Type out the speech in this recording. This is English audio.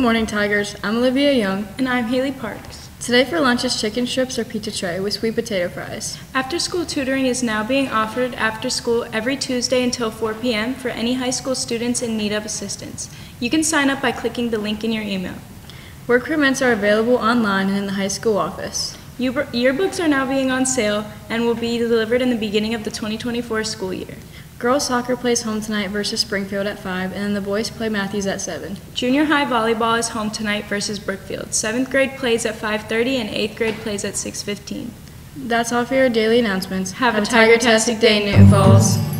morning, Tigers. I'm Olivia Young. And I'm Haley Parks. Today for lunch is chicken strips or pizza tray with sweet potato fries. After-school tutoring is now being offered after school every Tuesday until 4 p.m. for any high school students in need of assistance. You can sign up by clicking the link in your email. Work permits are available online and in the high school office. Yearbooks are now being on sale and will be delivered in the beginning of the 2024 school year. Girls soccer plays home tonight versus Springfield at 5, and then the boys play Matthews at 7. Junior high volleyball is home tonight versus Brookfield. 7th grade plays at 5:30 and 8th grade plays at 6:15. That's all for your daily announcements. Have a Tiger-tastic day, Newton Falls.